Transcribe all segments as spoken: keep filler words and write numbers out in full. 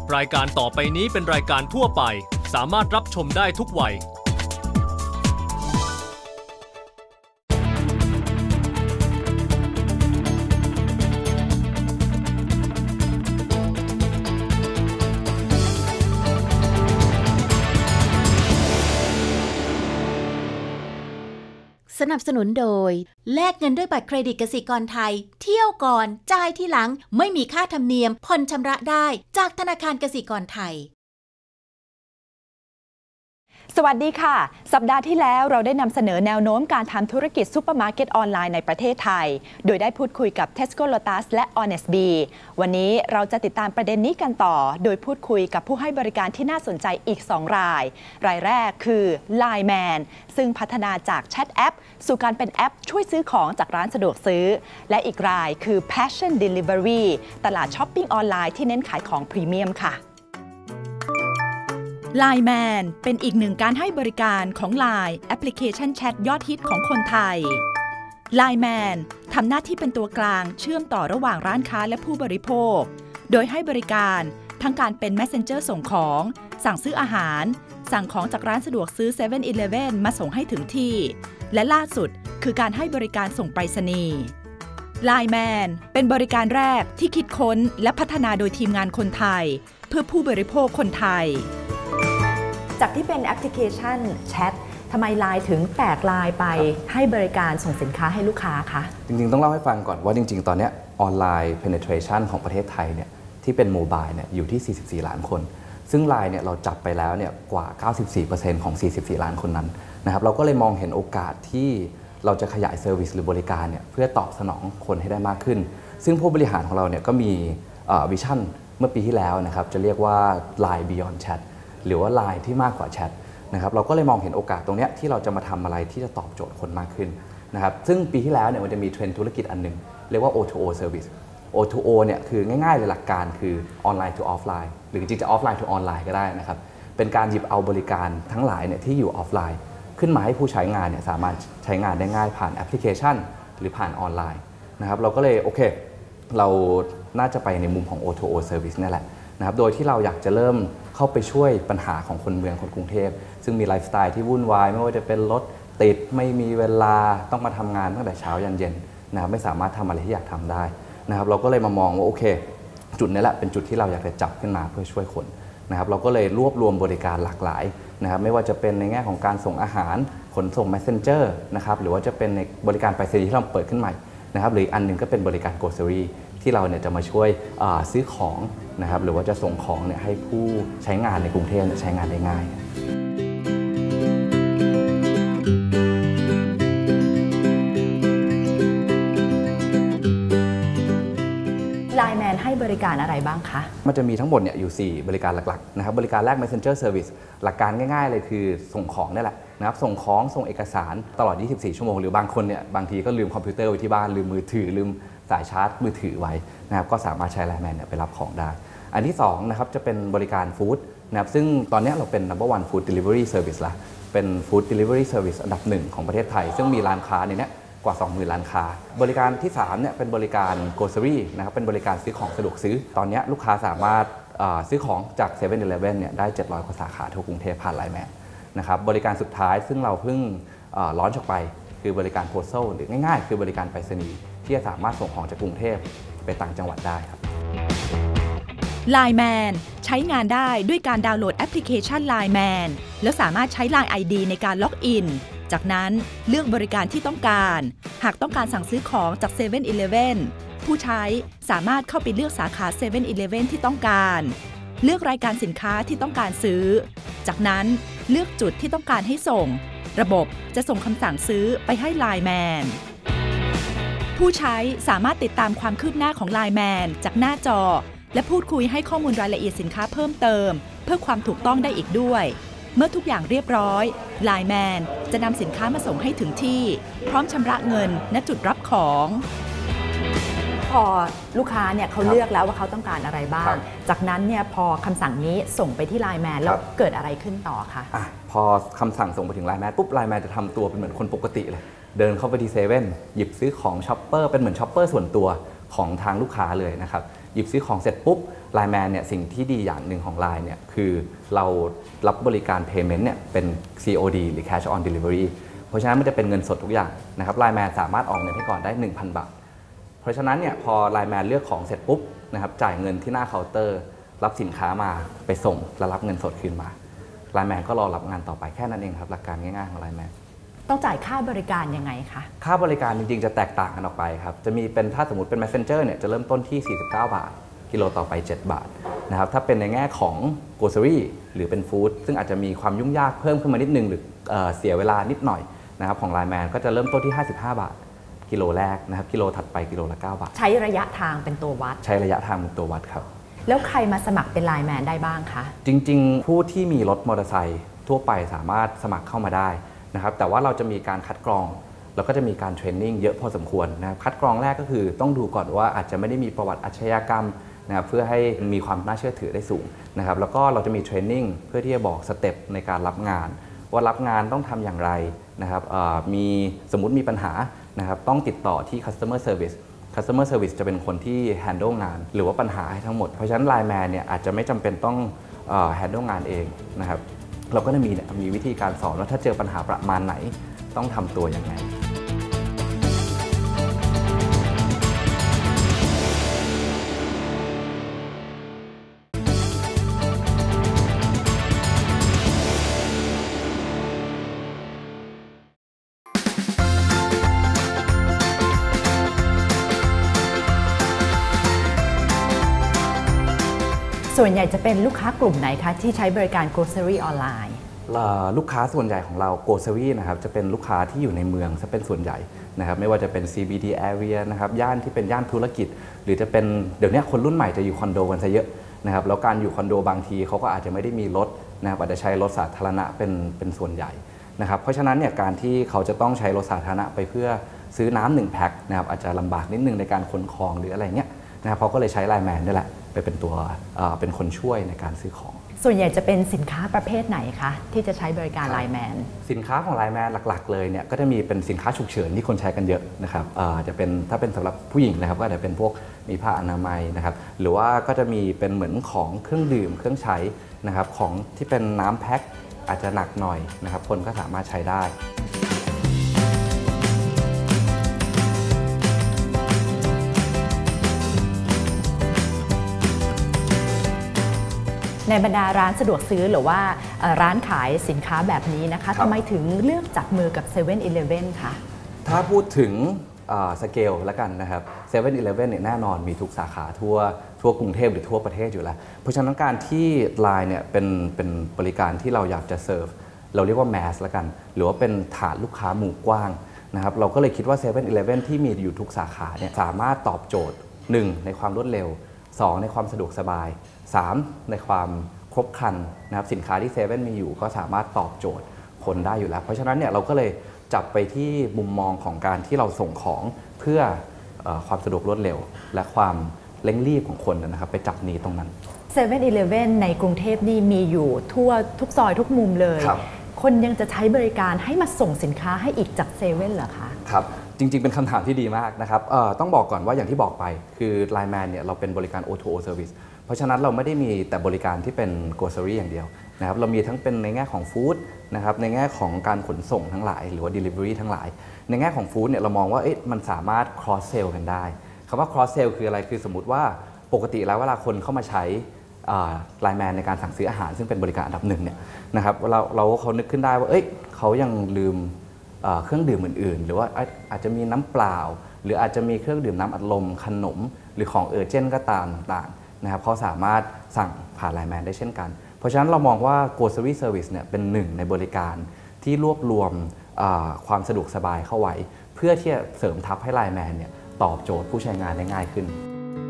รายการต่อไปนี้เป็นรายการทั่วไปสามารถรับชมได้ทุกวัยสนับสนุนโดยแลกเงินด้วยบัตรเครดิตกสิกรไทยเที่ยวก่อนจ่ายที่หลังไม่มีค่าธรรมเนียมผ่อนชำระได้จากธนาคารกสิกรไทยสวัสดีค่ะสัปดาห์ที่แล้วเราได้นำเสนอแนวโน้มการทำธุรกิจซุปเปอร์มาร์เก็ตออนไลน์ในประเทศไทยโดยได้พูดคุยกับ Tesco Lotus และ Honest Bee วันนี้เราจะติดตามประเด็นนี้กันต่อโดยพูดคุยกับผู้ให้บริการที่น่าสนใจอีกสองรายรายแรกคือ ไลน์ แมน ซึ่งพัฒนาจากแชทแอปสู่การเป็นแอปช่วยซื้อของจากร้านสะดวกซื้อและอีกรายคือ Passion Delivery ตลาดช้อปปิ้งออนไลน์ที่เน้นขายของพรีเมียมค่ะไลน์ แมน เป็นอีกหนึ่งการให้บริการของ ไลน์ แอปพลิเคชันแชทยอดฮิตของคนไทย ไลน์ แมน ทำหน้าที่เป็นตัวกลางเชื่อมต่อระหว่างร้านค้าและผู้บริโภคโดยให้บริการทั้งการเป็น Messenger ส่งของสั่งซื้ออาหารสั่งของจากร้านสะดวกซื้อ เซเว่น อีเลฟเว่น มาส่งให้ถึงที่และล่าสุดคือการให้บริการส่งไปรษณีย์ ไลน์ แมน เป็นบริการแรกที่คิดค้นและพัฒนาโดยทีมงานคนไทยเพื่อผู้บริโภคคนไทยจากที่เป็นแอปพลิเคชันแชททำไม ไลน์ ถึงแตกลายไปให้บริการส่งสินค้าให้ลูกค้าคะจริงๆต้องเล่าให้ฟังก่อนว่าจริงๆตอนนี้ออนไลน์ penetration ของประเทศไทยเนี่ยที่เป็นโมบายเนี่ยอยู่ที่สี่สิบสี่ล้านคนซึ่ง ไลน์ เนี่ยเราจับไปแล้วเนี่ยกว่า เก้าสิบสี่เปอร์เซ็นต์ ของสี่สิบสี่ล้านคนนั้นนะครับเราก็เลยมองเห็นโอกาสที่เราจะขยายเซอร์วิสหรือบริการเนี่ยเพื่อตอบสนองคนให้ได้มากขึ้นซึ่งผู้บริหารของเราเนี่ยก็มีวิชั่นเมื่อปีที่แล้วนะครับจะเรียกว่า ไลน์ Beyond Chatหรือว่า ไลน์ ที่มากกว่าแชทนะครับเราก็เลยมองเห็นโอกาสตรงนี้ที่เราจะมาทำอะไรที่จะตอบโจทย์คนมากขึ้นนะครับซึ่งปีที่แล้วเนี่ยมันจะมีเทรนด์ธุรกิจอันหนึ่งเรียกว่า โอ ทู โอ Service โอ ทู โอ เนี่ยคือง่ายๆเลยหลักการคือออนไลน์ to ออฟไลน์หรือจริงๆจะออฟไลน์ to ออนไลน์ก็ได้นะครับเป็นการหยิบเอาบริการทั้งหลายเนี่ยที่อยู่ออฟไลน์ขึ้นมาให้ผู้ใช้งานเนี่ยสามารถใช้งานได้ง่ายผ่านแอปพลิเคชันหรือผ่านออนไลน์นะครับเราก็เลยโอเคเราน่าจะไปในมุมของ โอ ทู โอ Service นี่แหละนะครับโดยที่เราอยากจะเริ่มเข้าไปช่วยปัญหาของคนเมืองคนกรุงเทพซึ่งมีไลฟ์สไตล์ที่วุ่นวายไม่ว่าจะเป็นรถติดไม่มีเวลาต้องมาทำงานตั้งแต่เช้ายันเย็นนะครับไม่สามารถทำอะไรที่อยากทำได้นะครับเราก็เลยมามองว่าโอเคจุดนี้แหละเป็นจุดที่เราอยากจะจับขึ้นมาเพื่อช่วยคนนะครับเราก็เลยรวบรวมบริการหลากหลายนะครับไม่ว่าจะเป็นในแง่ของการส่งอาหารขนส่ง Messenger นะครับหรือว่าจะเป็นในบริการไปรษณีย์ที่เราเปิดขึ้นใหม่นะครับหรืออีกอันนึงก็เป็นบริการ Grocery ที่เราเนี่ยจะมาช่วยซื้อของนะครับหรือว่าจะส่งของเนี่ยให้ผู้ใช้งานในกรุงเทพใช้งานได้ง่ายไลน์ แมน ให้บริการอะไรบ้างคะมันจะมีทั้งหมดเนี่ยอยู่สี่บริการหลักๆนะครับบริการแรก Messenger Service หลักการง่ายๆเลยคือส่งของนี่แหละนะครับส่งของส่งเอกสารตลอดยี่สิบสี่ชั่วโมงหรือบางคนเนี่ยบางทีก็ลืมคอมพิวเตอร์ไว้ที่บ้านลืมมือถือลืมสายชาร์จมือถือไว้นะครับก็สามารถใช้ ไลน์ แมน เนี่ยไปรับของได้อันที่สองนะครับจะเป็นบริการฟู้ดนะครับซึ่งตอนนี้เราเป็น นัมเบอร์ วัน Food Delivery Service ละเป็น Food Delivery Service อันดับหนึ่งของประเทศไทยซึ่งมีร้านค้าในนี้กว่า สองหมื่น ร้านค้าบริการที่สามเนี่ยเป็นบริการ Grocery นะครับเป็นบริการซื้อของสะดวกซื้อตอนนี้ลูกค้าสามารถซื้อของจาก เซเว่น อีเลฟเว่น เนี่ยได้เจ็ดร้อยกว่าสาขาทั่วกรุงเทพผ่าน ไลน์ แมน นะครับบริการสุดท้ายซึ่งเราเพิ่งร้อนออกไปคือบริการ Postal หรือง่ายๆคือบริการไปรษณีย์ที่จะสามารถส่งของจากกรุงเทพไปต่างจังหวัดได้ครับ ไลน์ แมน ใช้งานได้ด้วยการดาวน์โหลดแอปพลิเคชัน ไลน์ แมน แล้วสามารถใช้ ไลน์ ไอ ดี ในการล็อกอินจากนั้นเลือกบริการที่ต้องการหากต้องการสั่งซื้อของจาก เซเว่น อีเลฟเว่น ผู้ใช้สามารถเข้าไปเลือกสาขา เซเว่น อีเลฟเว่น ที่ต้องการเลือกรายการสินค้าที่ต้องการซื้อจากนั้นเลือกจุดที่ต้องการให้ส่งระบบจะส่งคำสั่งซื้อไปให้ ไลน์ แมน ผู้ใช้สามารถติดตามความคืบหน้าของ ไลน์ แมน จากหน้าจอและพูดคุยให้ข้อมูลรายละเอียดสินค้าเพิ่มเติมเพื่อความถูกต้องได้อีกด้วยเมื่อทุกอย่างเรียบร้อย ไลน์ แมน จะนำสินค้ามาส่งให้ถึงที่พร้อมชำระเงินณจุดรับของพอลูกค้าเนี่ยเขาเลือกแล้วว่าเขาต้องการอะไรบ้างจากนั้นเนี่ยพอคำสั่งนี้ส่งไปที่ ไลน์ แมน แล้วเกิดอะไรขึ้นต่อคะอ่ะพอคำสั่งส่งไปถึง ไลน์ แมน ปุ๊บ ไลน์ แมน จะทำตัวเป็นเหมือนคนปกติเลยเดินเข้าไปที่เซเว่นหยิบซื้อของช็อปเปอร์เป็นเหมือนช็อปเปอร์ส่วนตัวของทางลูกค้าเลยนะครับหหยิบซื้อของเสร็จปุ๊บ ไลน์แมนเนี่ยสิ่งที่ดีอย่างหนึ่งของ ไลน์ เนี่ยคือเรารับบริการ Payment เนี่ยเป็น ซี โอ ดี หรือ Cash on Delivery เพราะฉะนั้นมันจะเป็นเงินสดทุกอย่างนะครับ ไลน์แมนสามารถออกเงินให้ก่อนได้ หนึ่งพัน บาทเพราะฉะนั้นเนี่ยพอ ไลน์แมนเลือกของเสร็จปุ๊บนะครับจ่ายเงินที่หน้าเคาน์เตอร์รับสินค้ามาไปส่งแล้วรับเงินสดคืนมา ไลน์แมนก็รอรับงานต่อไปแค่นั้นเองครับหลักการง่ายๆของ ไลน์แมนต้องจ่ายค่าบริการยังไงคะค่าบริการจริงๆจะแตกต่างกันออกไปครับจะมีเป็นถ้าสมมติเป็น Messenger เนี่ยจะเริ่มต้นที่สี่สิบเก้าบาทกิโลต่อไปเจ็ดบาทนะครับถ้าเป็นในแง่ของ Grocery หรือเป็นฟู้ดซึ่งอาจจะมีความยุ่งยากเพิ่มขึ้นมานิดนึงหรือเอ่อเสียเวลานิดหน่อยนะครับของ ไลน์แมนก็จะเริ่มต้นที่ห้าสิบห้าบาทกิโลแรกนะครับกิโลถัดไปกิโลละเก้าบาทใช้ระยะทางเป็นตัววัดใช้ระยะทางเป็นตัววัดครับแล้วใครมาสมัครเป็น ไลน์แมนได้บ้างคะจริงๆผู้ที่มีรถมอเตอร์ไซค์ทั่วไปสามารถสมัครเข้ามาได้นะครับแต่ว่าเราจะมีการคัดกรองแล้วก็จะมีการเทรนนิ่งเยอะพอสมควรนะครับคัดกรองแรกก็คือต้องดูก่อนว่าอาจจะไม่ได้มีประวัติอาชญากรรมนะครับเพื่อให้มีความน่าเชื่อถือได้สูงนะครับแล้วก็เราจะมีเทรนนิ่งเพื่อที่จะบอกสเต็ปในการรับงานว่ารับงานต้องทำอย่างไรนะครับมีสมมุติมีปัญหานะครับต้องติดต่อที่ customer service customer service จะเป็นคนที่ handle งานหรือว่าปัญหาให้ทั้งหมดเพราะฉะนั้น ไลน์แมนเนี่ยอาจจะไม่จำเป็นต้อง handle งานเองนะครับเราก็จะมีมีวิธีการสอนว่าถ้าเจอปัญหาประมาณไหนต้องทำตัวยังไงส่วนใหญ่จะเป็นลูกค้ากลุ่มไหนคะที่ใช้บริการ Grocery ออนไลน์ลูกค้าส่วนใหญ่ของเรา Grocery นะครับจะเป็นลูกค้าที่อยู่ในเมืองจะเป็นส่วนใหญ่นะครับไม่ว่าจะเป็น ซี บี ดี area นะครับย่านที่เป็นย่านธุรกิจหรือจะเป็นเดี๋ยวนี้คนรุ่นใหม่จะอยู่คอนโดกันซะเยอะนะครับแล้วการอยู่คอนโดบางทีเขาก็อาจจะไม่ได้มีรถนะครับอาจจะใช้รถสาธารณะเป็นเป็นส่วนใหญ่นะครับเพราะฉะนั้นเนี่ยการที่เขาจะต้องใช้รถสาธารณะไปเพื่อซื้อน้ำหนึ่งแพ็คนะครับอาจจะลำบากนิดนึงในการขนของหรืออะไรเงี้ยนะครับเขาก็เลยใช้ ไลน์แมน นี่แหละไปเป็นตัวเป็นคนช่วยในการซื้อของส่วนใหญ่จะเป็นสินค้าประเภทไหนคะที่จะใช้บริการ ไลน์แมนสินค้าของ ไลน์แมน หลักๆเลยเนี่ยก็จะมีเป็นสินค้าฉุกเฉินที่คนใช้กันเยอะนะครับจะเป็นถ้าเป็นสำหรับผู้หญิงนะครับก็จะเป็นพวกมีผ้าอนามัยนะครับหรือว่าก็จะมีเป็นเหมือนของเครื่องดื่มเครื่องใช้นะครับของที่เป็นน้ำแพ็คอาจจะหนักหน่อยนะครับคนก็สามารถใช้ได้ในบรรดาร้านสะดวกซื้อหรือว่าร้านขายสินค้าแบบนี้นะคะทำไมถึงเลือกจับมือกับ เซเว่น อีเลฟเว่น คะถ้าพูดถึงสเกลแล้วกันนะครับ เซเว่น อีเลฟเว่น เนี่ยแน่นอนมีทุกสาขาทั่วทั่วกรุงเทพหรือทั่วประเทศอยู่แล้วเพราะฉะนั้นการที่ ไลน์ เนี่ยเป็นเป็นบริการที่เราอยากจะเซิร์ฟเราเรียกว่าแมสแล้วกันหรือว่าเป็นฐานลูกค้าหมู่กว้างนะครับเราก็เลยคิดว่า เซเว่น อีเลฟเว่น ที่มีอยู่ทุกสาขาเนี่ยสามารถตอบโจทย์หนึ่งในความรวดเร็วสองในความสะดวกสบายสามในความครบครันนะครับสินค้าที่เซเว่นมีอยู่ก็สามารถตอบโจทย์คนได้อยู่แล้วเพราะฉะนั้นเนี่ยเราก็เลยจับไปที่มุมมองของการที่เราส่งของเพื่อความสะดวกรวดเร็วและความเร่งรีบของคนนะครับไปจับนี้ตรงนั้นเซเว่น อีเลฟเว่น ในกรุงเทพนี่มีอยู่ทั่วทุกซอยทุกมุมเลย คนยังจะใช้บริการให้มาส่งสินค้าให้อีกจากเซเว่นเหรอคะครับจริงๆเป็นคำถามที่ดีมากนะครับต้องบอกก่อนว่าอย่างที่บอกไปคือ ไลน์แมน เนี่ยเราเป็นบริการ โอ ทู โอ Service เพราะฉะนั้นเราไม่ได้มีแต่บริการที่เป็น Grocery อย่างเดียวนะครับเรามีทั้งเป็นในแง่ของฟู้ดนะครับในแง่ของการขนส่งทั้งหลายหรือว่า Delivery ทั้งหลายในแง่ของฟู้ดเนี่ยเรามองว่าเอ๊ะมันสามารถ cross sell กันได้คำว่า cross sell คืออะไรคือสมมุติว่าปกติแล้วเวลาคนเข้ามาใช้ ไลน์แมน ในการสั่งซื้ออาหารซึ่งเป็นบริการอันดับหนึ่งเนี่ยนะครับเราเราเขานึกขึ้นได้ว่าเอ้ยเขายังลืมเครื่องดื่มอื่นๆหรือว่าอาจจะมีน้ำเปล่าหรืออาจจะมีเครื่องดื่มน้ำอัดลมขนมหรือของเออร์เจนต์ก็ตามต่างๆนะครับเขาสามารถสั่งผ่าน ไลน์แมน ได้เช่นกันเพราะฉะนั้นเรามองว่า Grocery Service เนี่ยเป็นหนึ่งในบริการที่รวบรวมความสะดวกสบายเข้าไว้เพื่อที่จะเสริมทัพให้ ไลน์แมน เนี่ยตอบโจทย์ผู้ใช้งานได้ง่ายขึ้น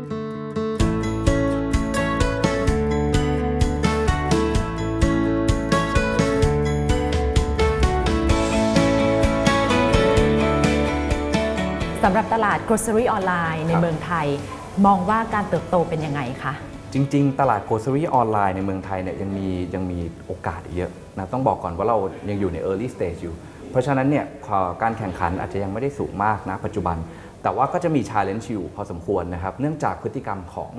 สำหรับตลาด Grocery ออนไลน์ในเมืองไทยมองว่าการเติบโตเป็นยังไงคะจริงๆตลาด Grocery ออนไลน์ในเมืองไทยเนี่ยยังมียังมีโอกาสเยอะนะต้องบอกก่อนว่าเรายังอยู่ใน early stage อยู่เพราะฉะนั้นเนี่ยการแข่งขันอาจจะยังไม่ได้สูงมากนะปัจจุบันแต่ว่าก็จะมี challenge อยู่พอสมควรนะครับเนื่องจากพฤติกรรมของ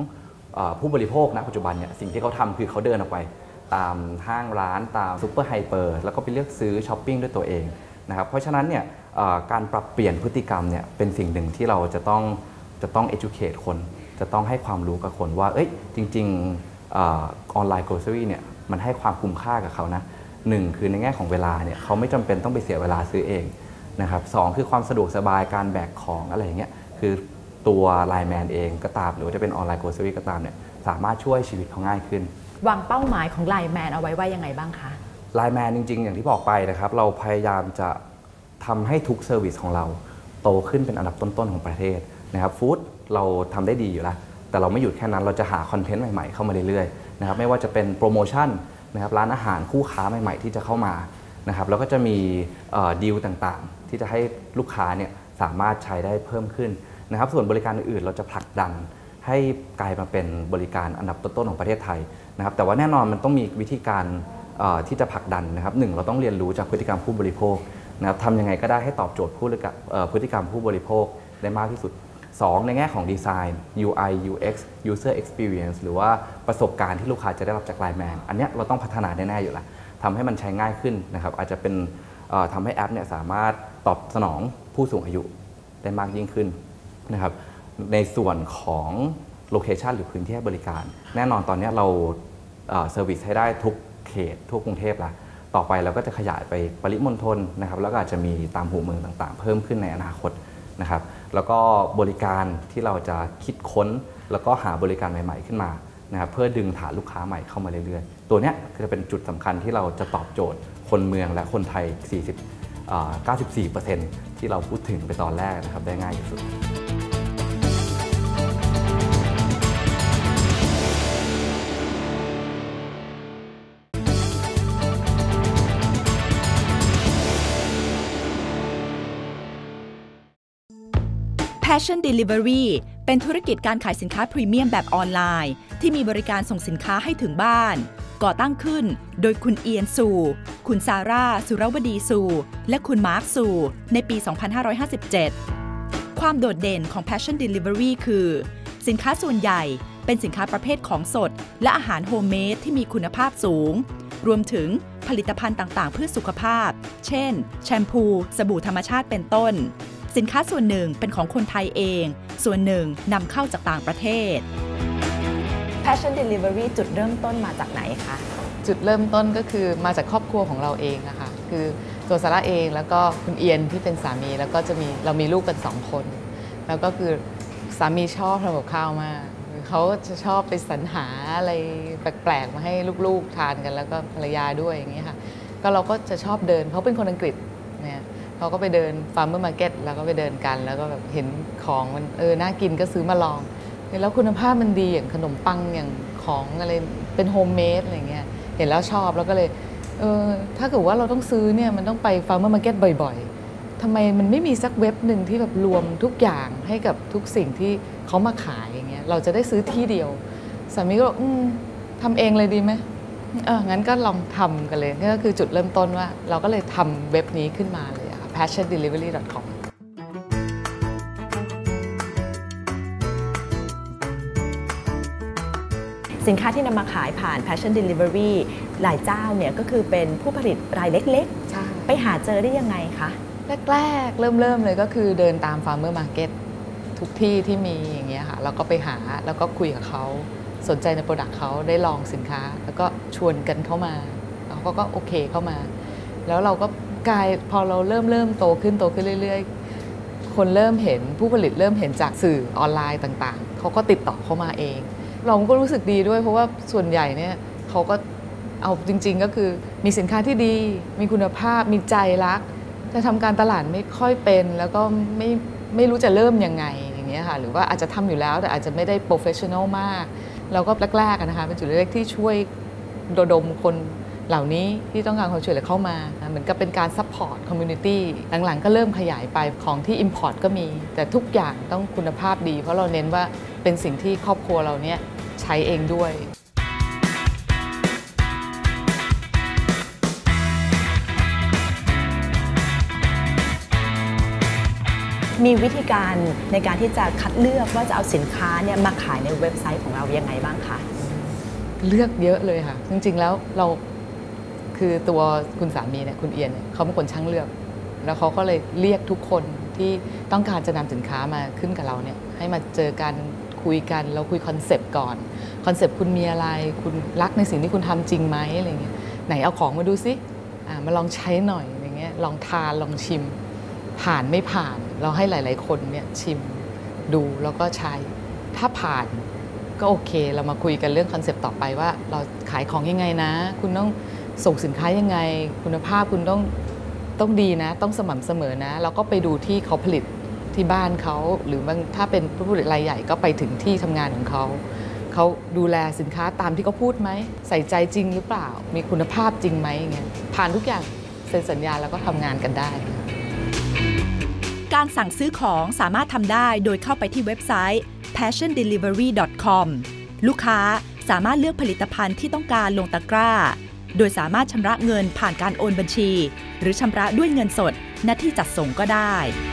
ผู้บริโภคณปัจจุบันเนี่ยสิ่งที่เขาทำคือเขาเดินออกไปตามห้างร้านตามซูเปอร์ไฮเปอร์แล้วก็ไปเลือกซื้อช้อปปิ้งด้วยตัวเองนะครับเพราะฉะนั้นเนี่ยการปรับเปลี่ยนพฤติกรรมเนี่ยเป็นสิ่งหนึ่งที่เราจะต้องจะต้อง educate คนจะต้องให้ความรู้กับคนว่าเอ้ยจริงๆออนไลน์ grocery เนี่ยมันให้ความคุ้มค่ากับเขานะหนึ่งคือในแง่ของเวลาเนี่ยเขาไม่จำเป็นต้องไปเสียเวลาซื้อเองนะครับสองคือความสะดวกสบายการแบกของอะไรอย่างเงี้ยคือตัวไลน์แมนเองก็ตามหรือว่าจะเป็นออนไลน์ grocery ก็ตามเนี่ยสามารถช่วยชีวิตเขาง่ายขึ้นวางเป้าหมายของไลน์แมนเอาไว้ว่ายังไงบ้างคะไลน์แมนจริงๆอย่างที่บอกไปนะครับเราพยายามจะทำให้ทุกเซอร์วิสของเราโตขึ้นเป็นอันดับต้นๆของประเทศนะครับฟู้ดเราทำได้ดีอยู่แล้วแต่เราไม่หยุดแค่นั้นเราจะหาคอนเทนต์ใหม่ๆเข้ามาเรื่อยๆนะครับไม่ว่าจะเป็นโปรโมชั่นนะครับร้านอาหารคู่ค้าใหม่ๆที่จะเข้ามานะครับแล้วก็จะมีดีลต่างๆที่จะให้ลูกค้าเนี่ยสามารถใช้ได้เพิ่มขึ้นนะครับส่วนบริการอื่นๆเราจะผลักดันให้กลายมาเป็นบริการอันดับต้นๆของประเทศไทยนะครับแต่ว่าแน่นอนมันต้องมีวิธีการที่จะผลักดันนะครับหนึ่งเราต้องเรียนรู้จากพฤติกรรมผู้บริโภคนะครับทำยังไงก็ได้ให้ตอบโจทย์ผู้พฤติกรรมผู้บริโภคได้มากที่สุดสองในแง่ของดีไซน์ ยู ไอ ยู เอ็กซ์ User Experience หรือว่าประสบการณ์ที่ลูกค้าจะได้รับจากไลน์แมนอันนี้เราต้องพัฒนาแน่ๆอยู่แล้วทำให้มันใช้ง่ายขึ้นนะครับอาจจะเป็นทำให้แอปเนี่ยสามารถตอบสนองผู้สูงอายุได้มากยิ่งขึ้นนะครับในส่วนของโลเคชันหรือพื้นที่ให้บริการแน่นอนตอนนี้เราเซอร์วิสให้ได้ทุกเขตทั่วกรุงเทพแล้วต่อไปเราก็จะขยายไปปริมณฑลนะครับแล้วก็อาจจะมีตามหูเมืองต่างๆเพิ่มขึ้นในอนาคตนะครับแล้วก็บริการที่เราจะคิดค้นแล้วก็หาบริการใหม่ๆขึ้นมานะครับเพื่อดึงฐานลูกค้าใหม่เข้ามาเรื่อยๆตัวนี้จะเป็นจุดสำคัญที่เราจะตอบโจทย์คนเมืองและคนไทยสี่สิบ เก้าสิบสี่เปอร์เซ็นต์ ที่เราพูดถึงไปตอนแรกนะครับได้ง่ายที่สุด Passion Delivery เป็นธุรกิจการขายสินค้าพรีเมียมแบบออนไลน์ที่มีบริการส่งสินค้าให้ถึงบ้านก่อตั้งขึ้นโดยคุณเอียนซูคุณซาร่าสุรวดีซูและคุณมาร์คซูในปี สองพันห้าร้อยห้าสิบเจ็ด ความโดดเด่นของ Passion Delivery คือสินค้าส่วนใหญ่เป็นสินค้าประเภทของสดและอาหารโฮมเมดที่มีคุณภาพสูงรวมถึงผลิตภัณฑ์ต่างๆเพื่อสุขภาพเช่นแชมพูสบู่ธรรมชาติเป็นต้นสินค้าส่วนหนึ่งเป็นของคนไทยเองส่วนหนึ่งนำเข้าจากต่างประเทศ Passion Delivery จุดเริ่มต้นมาจากไหนคะจุดเริ่มต้นก็คือมาจากครอบครัวของเราเองนะคะคือตัวซาร่าเองแล้วก็คุณเอียนที่เป็นสามีแล้วก็จะมีเรามีลูกกันสองคนแล้วก็คือสามีชอบทำกับข้าวมากเขาจะชอบไปสรรหาอะไรแปลกๆมาให้ลูกๆทานกันแล้วก็ภรรยาด้วยอย่างนี้ค่ะก็เราก็จะชอบเดินเขาเป็นคนอังกฤษเนี่ยเขาก็ไปเดินฟาร์มเมอร์มาร์เก็ตแล้วก็ไปเดินกันแล้วก็แบบเห็นของมันเออน่ากินก็ซื้อมาลองแล้วคุณภาพมันดีอย่างขนมปังอย่างของอะไรเป็นโฮมเมดอะไรเงี้ยเห็นแล้วชอบแล้วก็เลยเออถ้าเกิดว่าเราต้องซื้อเนี่ยมันต้องไปฟาร์มเมอร์มาร์เก็ตบ่อยๆทำไมมันไม่มีสักเว็บหนึ่งที่แบบรวมทุกอย่างให้กับทุกสิ่งที่เขามาขายอย่างเงี้ยเราจะได้ซื้อที่เดียวสามีก็บอกอืมทำเองเลยดีไหมเอองั้นก็ลองทำกันเลยนี่ก็คือจุดเริ่มต้นว่าเราก็เลยทำเว็บนี้ขึ้นมาเลยค่ะ passion delivery dot com สินค้าที่นำมาขายผ่าน Passion Delivery หลายเจ้าเนี่ยก็คือเป็นผู้ผลิตรายเล็กๆไปหาเจอได้ยังไงคะแรกๆเริ่มๆเลยก็คือเดินตาม Farmer Market ทุกที่ที่มีอย่างเงี้ยค่ะแล้วก็ไปหาแล้วก็คุยกับเขาสนใจในโปรดักต์เขาได้ลองสินค้าแล้วก็ชวนกันเข้ามาแล้วเขาก็โอเคเข้ามาแล้วเราก็กลายพอเราเริ่มเริ่มโตขึ้นโตขึ้นเรื่อยๆคนเริ่มเห็นผู้ผลิตเริ่มเห็นจากสื่อออนไลน์ต่างๆเขาก็ติดต่อเข้ามาเองเราก็รู้สึกดีด้วยเพราะว่าส่วนใหญ่เนี่ยเขาก็เอาจริงๆก็คือมีสินค้าที่ดีมีคุณภาพมีใจรักจะทำการตลาดไม่ค่อยเป็นแล้วก็ไม่ไม่รู้จะเริ่มยังไงอย่างเงี้ยค่ะหรือว่าอาจจะทำอยู่แล้วแต่อาจจะไม่ได้โปรเฟชชั่นอลมากเราก็แรกๆนะคะเป็นจุดเล็กๆที่ช่วยระดมคนเหล่านี้ที่ต้องการความช่วยเหลือเข้ามาเหมือนกับเป็นการซัพพอร์ตคอมมูนิตี้หลังๆก็เริ่มขยายไปของที่ import ก็มีแต่ทุกอย่างต้องคุณภาพดีเพราะเราเน้นว่าเป็นสิ่งที่ครอบครัวเราเนี่ยใช้เองด้วยมีวิธีการในการที่จะคัดเลือกว่าจะเอาสินค้าเนี่ยมาขายในเว็บไซต์ของเรายังไงบ้างคะเลือกเยอะเลยค่ะจริงๆแล้วเราคือตัวคุณสามีเนี่ยคุณเอียนเนี่ยเขาเป็นคนช่างเลือกแล้วเขาก็เลยเรียกทุกคนที่ต้องการจะนำสินค้ามาขึ้นกับเราเนี่ยให้มาเจอกันคุยกันเราคุยคอนเซปต์ก่อนคอนเซปต์คุณมีอะไรคุณรักในสิ่งที่คุณทำจริงไหมอะไรเงี้ยไหนเอาของมาดูซิมาลองใช้หน่อยอย่างเงี้ยลองทานลองชิมผ่านไม่ผ่านเราให้หลายๆคนเนี่ยชิมดูแล้วก็ใช้ถ้าผ่านก็โอเคเรามาคุยกันเรื่องคอนเซปต์ต่อไปว่าเราขายของยังไงนะคุณต้องส่งสินค้ายังไงคุณภาพคุณต้องต้องดีนะต้องสม่ำเสมอนะเราก็ไปดูที่เขาผลิตที่บ้านเขาหรือบางถ้าเป็นผู้ผลิตรายใหญ่ก็ไปถึงที่ทำงานของเขาเขาดูแลสินค้าตามที่เขาพูดไหมใส่ใจจริงหรือเปล่ามีคุณภาพจริงไหมอย่างเงี้ยผ่านทุกอย่างเซ็นสัญญาแล้วก็ทำงานกันได้การสั่งซื้อของสามารถทำได้โดยเข้าไปที่เว็บไซต์ แพชชั่น เดลิเวอรี่ ดอท คอม ลูกค้าสามารถเลือกผลิตภัณฑ์ที่ต้องการลงตะกร้าโดยสามารถชำระเงินผ่านการโอนบัญชีหรือชำระด้วยเงินสดณที่จัดส่งก็ได้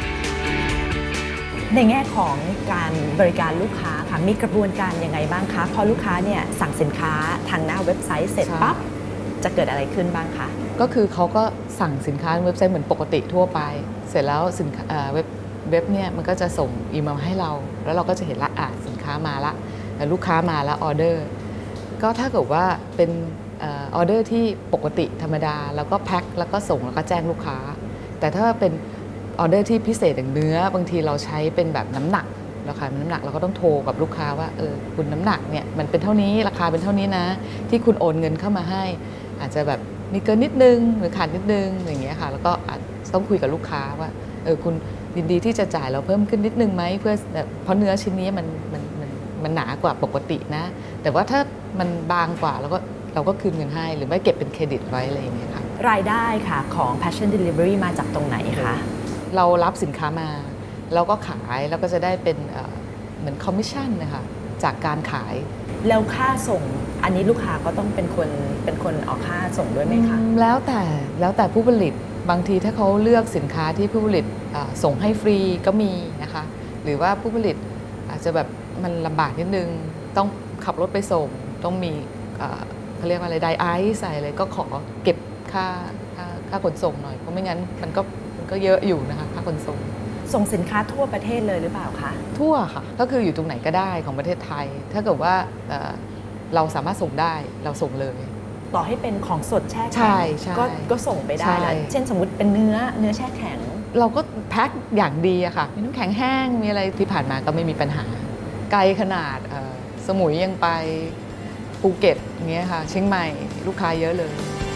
ในแง่ของการบริการลูกค้าค่ะมีกระบวนการยังไงบ้างคะพอลูกค้าเนี่ยสั่งสินค้าทางหน้าเว็บไซต์เสร็จปั๊บจะเกิดอะไรขึ้นบ้างคะก็คือเขาก็สั่งสินค้าเว็บไซต์เหมือนปกติทั่วไปเสร็จแล้วสินค้าเว็บเว็บเนี่ยมันก็จะส่งอีเมลให้เราแล้วเราก็จะเห็นละอ่ะสินค้ามาละลูกค้ามาแล้วออเดอร์ก็ถ้าเกิดว่าเป็นออเดอร์ที่ปกติธรรมดาแล้วก็แพ็คแล้วก็ส่งแล้วก็แจ้งลูกค้าแต่ถ้าเป็นออเดอร์ที่พิเศษอย่างเนื้อบางทีเราใช้เป็นแบบน้ำหนักราคาเป็นน้ำหนักเราก็ต้องโทรกับลูกค้าว่าเออคุณน้ำหนักเนี่ยมันเป็นเท่านี้ราคาเป็นเท่านี้นะที่คุณโอนเงินเข้ามาให้อาจจะแบบมีเกินนิดนึงหรือขาดนิดนึงอย่างเงี้ยค่ะแล้วก็ต้องคุยกับลูกค้าว่าเออคุณยินดีที่จะจ่ายเราเพิ่มขึ้นนิดนึงไหมเพื่อเพราะเนื้อชิ้นนี้มันมันมันมันหนากว่าปกตินะแต่ว่าถ้ามันบางกว่าเราก็เราก็คืนเงินให้หรือไม่เก็บเป็นเครดิตไว้อะไรอย่างเงี้ยค่ะรายได้ค่ะของ Passion Delivery มาจากตรงไหนคะเรารับสินค้ามาแล้วก็ขายแล้วก็จะได้เป็นเหมือนคอมมิชชั่นนะคะจากการขายแล้วค่าส่งอันนี้ลูกค้าก็ต้องเป็นคนเป็นคนออกค่าส่งด้วยไหมคะแล้วแต่แล้วแต่ผู้ผลิตบางทีถ้าเขาเลือกสินค้าที่ผู้ผลิตส่งให้ฟรีก็มีนะคะหรือว่าผู้ผลิตอาจจะแบบมันลำบากนิดนึงต้องขับรถไปส่งต้องมีเขาเรียกว่าอะไรไดไอซ์ใส่เลยก็ขอเก็บค่าค่าค่าขนส่งหน่อยเพราะไม่งั้นมันก็มันก็เยอะอยู่นะคะค่าขนส่งส่งสินค้าทั่วประเทศเลยหรือเปล่าคะทั่วค่ะก็คืออยู่ตรงไหนก็ได้ของประเทศไทยถ้าเกิดว่าเราสามารถส่งได้เราส่งเลยต่อให้เป็นของสดแช่แข็งก็ก็ส่งไปได้แล้วเช่นสมมติเป็นเนื้อเนื้อแช่แข็งเราก็แพ็คอย่างดีอะค่ะมีน้ำแข็งแห้งมีอะไรที่ผ่านมาก็ไม่มีปัญหาไกลขนาดสมุยยังไปภูเก็ตอย่างเงี้ยค่ะเชียงใหม่ลูกค้าเยอะเลย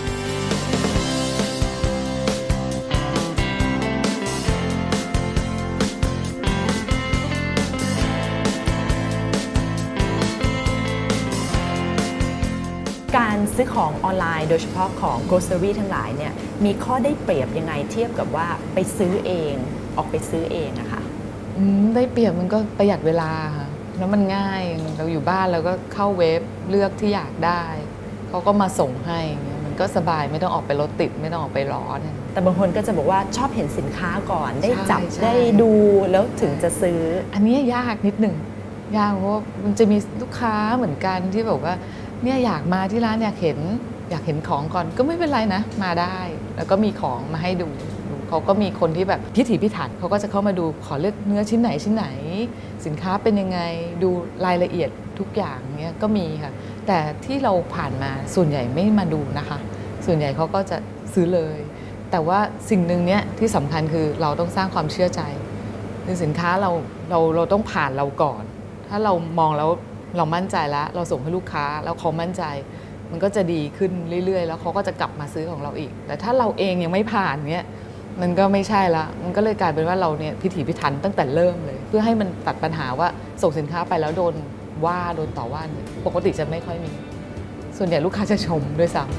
การซื้อของออนไลน์โดยเฉพาะของ grocery ทั้งหลายเนี่ยมีข้อได้เปรียบยังไงเทียบกับว่าไปซื้อเองออกไปซื้อเองอะค่ะได้เปรียบมันก็ประหยัดเวลาค่ะแล้วมันง่ายเราอยู่บ้านเราก็เข้าเว็บเลือกที่อยากได้เขาก็มาส่งให้มันก็สบายไม่ต้องออกไปรถติดไม่ต้องออกไปร้อนแต่บางคนก็จะบอกว่าชอบเห็นสินค้าก่อนได้จับได้ดูแล้วถึงจะซื้ออันนี้ยากนิดหนึ่งยากเพราะมันจะมีลูกค้าเหมือนกันที่แบบว่าเนี่ยอยากมาที่ร้านอยากเห็นอยากเห็นของก่อนก็ไม่เป็นไรนะมาได้แล้วก็มีของมาให้ดูเขาก็มีคนที่แบบพิถีพิถันเขาก็จะเข้ามาดูขอเลือกเนื้อชิ้นไหนชิ้นไหนสินค้าเป็นยังไงดูรายละเอียดทุกอย่างเนี้ยก็มีค่ะแต่ที่เราผ่านมาส่วนใหญ่ไม่มาดูนะคะส่วนใหญ่เขาก็จะซื้อเลยแต่ว่าสิ่งหนึ่งเนี้ยที่สำคัญคือเราต้องสร้างความเชื่อใจคือสินค้าเราเราเราต้องผ่านเราก่อนถ้าเรามองแล้วเรามั่นใจแล้วเราส่งให้ลูกค้าแล้วเขามั่นใจมันก็จะดีขึ้นเรื่อยๆแล้วเขาก็จะกลับมาซื้อของเราอีกแต่ถ้าเราเองยังไม่ผ่านเนี้ยมันก็ไม่ใช่ละมันก็เลยกลายเป็นว่าเราเนี่ยพิถีพิถันตั้งแต่เริ่มเลยเพื่อให้มันตัดปัญหาว่าส่งสินค้าไปแล้วโดนว่าโดนต่อว่าปกติจะไม่ค่อยมีส่วนใหญ่ลูกค้าจะชมด้วยซ้ำ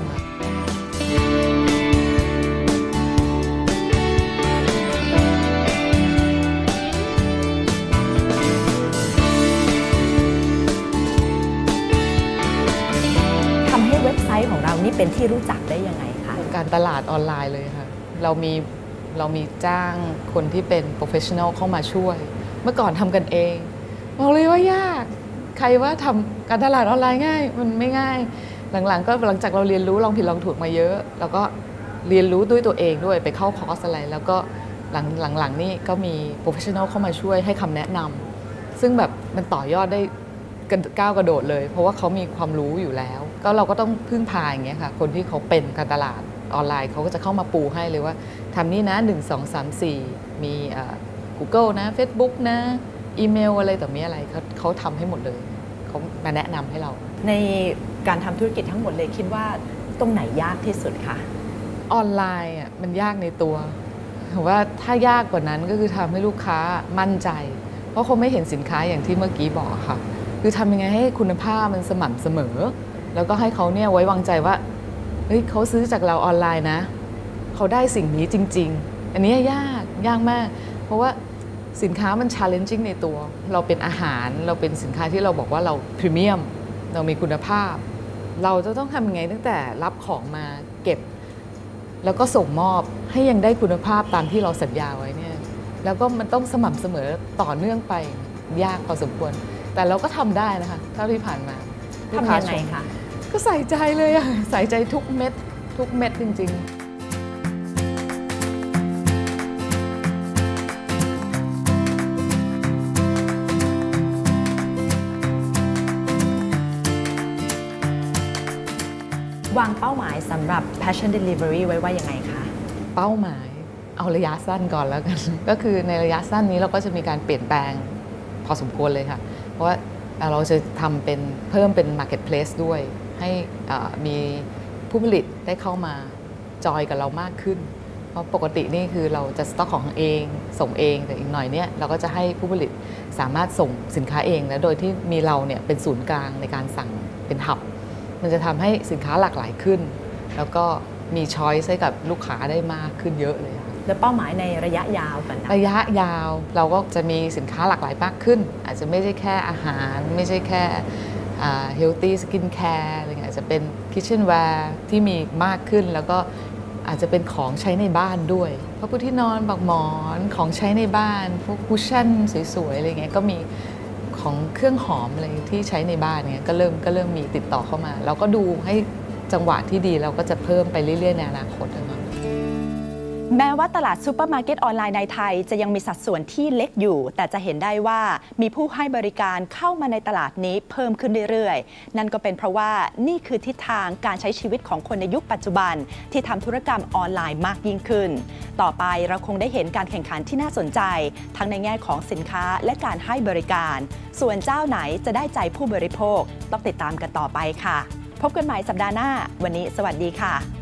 ของเรานี่เป็นที่รู้จักได้ยังไงคะการตลาดออนไลน์เลยค่ะเรามีเรามีจ้างคนที่เป็น professional เข้ามาช่วยเมื่อก่อนทำกันเองบอกเลยว่ายากใครว่าทำการตลาดออนไลน์ง่ายมันไม่ง่ายหลังๆก็หลังจากเราเรียนรู้ลองผิดลองถูกมาเยอะแล้วก็เรียนรู้ด้วยตัวเองด้วยไปเข้าคอร์สอะไรแล้วก็หลังหลังๆนี่ก็มี professional เข้ามาช่วยให้คำแนะนำซึ่งแบบมันต่อยอดได้ก้าวกระโดดเลยเพราะว่าเขามีความรู้อยู่แล้วก็เราก็ต้องพึ่งพาอย่างเงี้ยค่ะคนที่เขาเป็นการตลาดออนไลน์เขาก็จะเข้ามาปูให้เลยว่าทำนี่นะหนึ่ง สอง สาม สี่มี Google นะ Facebook นะอีเมลอะไรต่อมีอะไรเขาเขาทำให้หมดเลยเขามาแนะนำให้เราในการทำธุรกิจทั้งหมดเลยคิดว่าตรงไหนยากที่สุดคะออนไลน์อ่ะมันยากในตัวว่าถ้ายากกว่านั้นก็คือทำให้ลูกค้ามั่นใจเพราะเขาไม่เห็นสินค้าอย่างที่เมื่อกี้บอกค่ะคือทำยังไงให้คุณภาพมันสม่ำเสมอแล้วก็ให้เขาเนี่ยไว้วางใจว่าเฮ้ยเขาซื้อจากเราออนไลน์นะเขาได้สิ่งนี้จริงๆอันนี้ยากยากมากเพราะว่าสินค้ามัน challenging ในตัวเราเป็นอาหารเราเป็นสินค้าที่เราบอกว่าเราพรีเมียมเรามีคุณภาพเราจะต้องทำยังไงตั้งแต่รับของมาเก็บแล้วก็ส่งมอบให้ยังได้คุณภาพตามที่เราสัญญาไว้เนี่ยแล้วก็มันต้องสม่ำเสมอต่อเนื่องไปยากพอสมควรแต่เราก็ทำได้นะคะเท่าที่ผ่านมาทำยังไงคะก็ใส่ใจเลยอะใส่ใจทุกเม็ดทุกเม็ดจริงๆวางเป้าหมายสำหรับ Passion Delivery ไว้ว่ายังไงคะเป้าหมายเอาระยะสั้นก่อนแล้วกัน ก็คือในระยะสั้นนี้เราก็จะมีการเปลี่ยนแปลงพอสมควรเลยค่ะเพราะว่าเราจะทำเป็นเพิ่มเป็น Marketplace ด้วยให้มีผู้ผลิตได้เข้ามาจอยกับเรามากขึ้นเพราะปกตินี่คือเราจะสต็อกของเองส่งเองแต่อีกหน่อยเนี่ยเราก็จะให้ผู้ผลิตสามารถส่งสินค้าเองและโดยที่มีเราเนี่ยเป็นศูนย์กลางในการสั่งเป็นหับมันจะทำให้สินค้าหลากหลายขึ้นแล้วก็มีช้อยส์ให้กับลูกค้าได้มากขึ้นเยอะเลยค่ะแล้วเป้าหมายในระยะยาวกันนะระยะยาวเราก็จะมีสินค้าหลากหลายมากขึ้นอาจจะไม่ใช่แค่อาหารไม่ใช่แค่ healthy skin care อะไรเงี้ยจะเป็น kitchenware ที่มีมากขึ้นแล้วก็อาจจะเป็นของใช้ในบ้านด้วยพวกผู้ที่นอนบักหมอนของใช้ในบ้านพวกคุชชั่นสวยๆอะไรเงี้ยก็มีของเครื่องหอมอะไรที่ใช้ในบ้านเนี่ยก็เริ่มก็เริ่มมีติดต่อเข้ามาเราก็ดูให้จังหวะที่ดีเราก็จะเพิ่มไปเรื่อยๆในอนาคตนะคะแม้ว่าตลาดซูเปอร์มาร์เก็ตออนไลน์ในไทยจะยังมีสัดส่วนที่เล็กอยู่แต่จะเห็นได้ว่ามีผู้ให้บริการเข้ามาในตลาดนี้เพิ่มขึ้นเรื่อยๆนั่นก็เป็นเพราะว่านี่คือทิศทางการใช้ชีวิตของคนในยุคปัจจุบันที่ทำธุรกรรมออนไลน์มากยิ่งขึ้นต่อไปเราคงได้เห็นการแข่งขันที่น่าสนใจทั้งในแง่ของสินค้าและการให้บริการส่วนเจ้าไหนจะได้ใจผู้บริโภคต้องติดตามกันต่อไปค่ะพบกันใหม่สัปดาห์หน้าวันนี้สวัสดีค่ะ